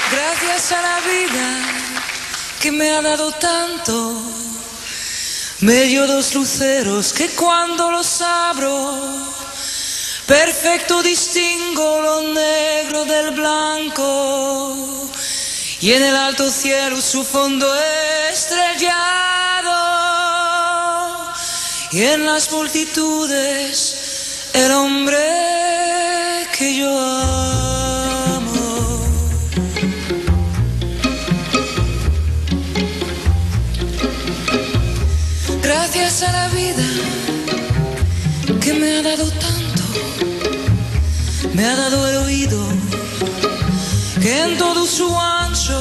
Gracias a la vida que me ha dado tanto, me dio dos luceros que cuando los abro, perfecto distingo lo negro del blanco, y en el alto cielo su fondo estrellado, y en las multitudes el hombre que yo amo. Gracias a la vida que me ha dado tanto, me ha dado el oído que en todo su ancho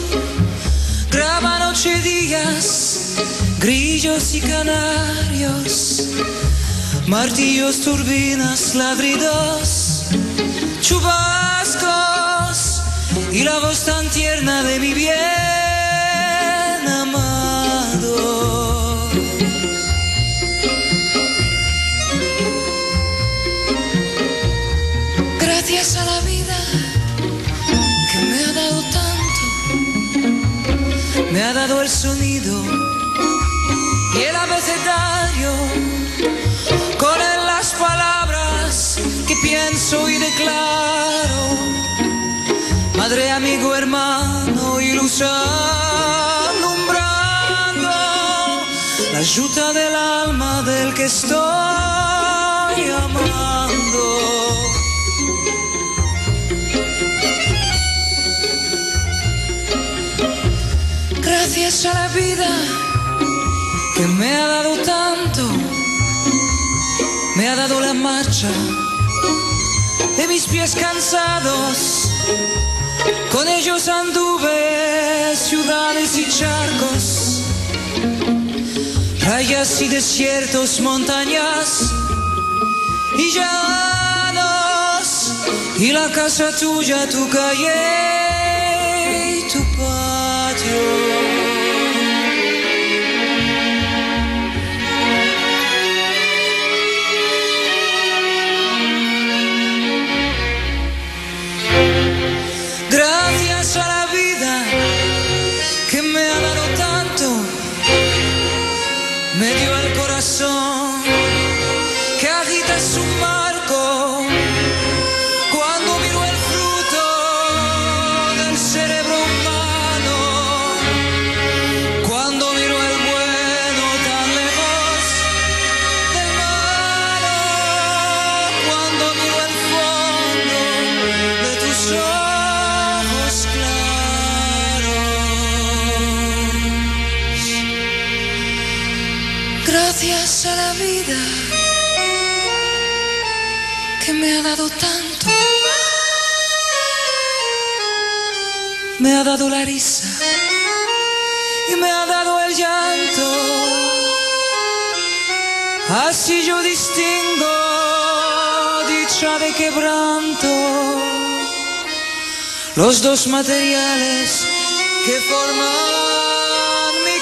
graba noche y días, grillos y canarios, martillos, turbinas, ladridos, chubascos y la voz tan tierna de mi bien amado. Gracias a la vida que me ha dado tanto, me ha dado el sonido y el abecedario, con él las palabras que pienso y declaro. Madre, amigo, hermano y luz alumbrando la yuta del alma del que estoy amando. Gracias a la vida que me ha dado tanto, me ha dado la marcha de mis pies cansados, con ellos anduve ciudades y charcos, playas y desiertos, montañas y llanos, y la casa tuya, tu calle y tu patio. Gracias a la vida que me ha dado tanto, me dio el corazón que agita su marco cuando miro el fruto del cerebro humano, cuando miro el bueno tan lejos del malo, cuando miro el fondo de tus ojos. Gracias a la vida que me ha dado tanto, me ha dado la risa y me ha dado el llanto, así yo distingo dicha de quebranto, los dos materiales que forman mi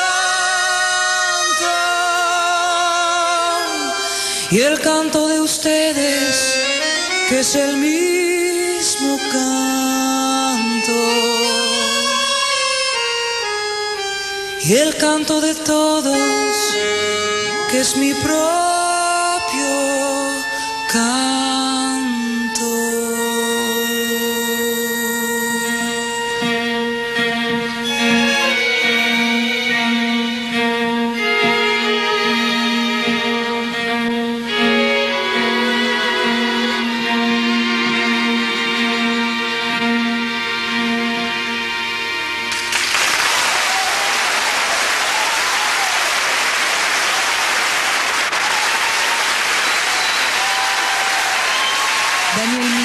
canto y el canto de ustedes, que es el mismo canto, y el canto de todos, que es mi propio canto. Daniel